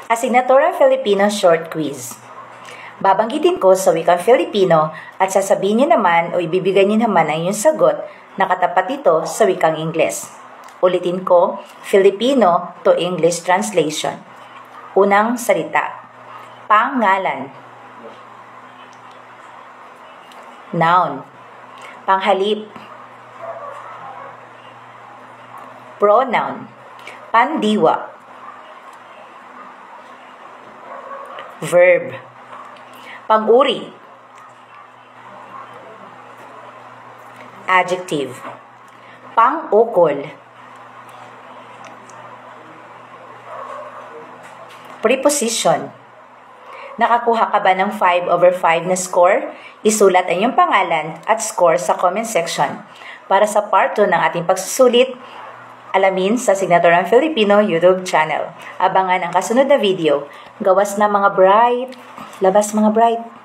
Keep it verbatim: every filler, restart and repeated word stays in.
Asignatura Filipino Short Quiz. Babanggitin ko sa wikang Filipino at sasabihin niyo naman o ibibigay niyo naman ang iyong sagot na katapat ito sa wikang Ingles. Ulitin ko, Filipino to English translation. Unang salita. Pangalan. Noun. Panghalip. Pronoun. Pandiwa. Verb. Pang-uri. Adjective. Pang-ukol. Preposition. Nakakuha ka ba ng five over five na score? Isulat ang iyong pangalan at score sa comment section. Para sa part two ng ating pagsusulit, alamin sa Asignaturang Filipino YouTube channel. Abangan ang kasunod na video. Gawas na mga bright. Labas mga bright.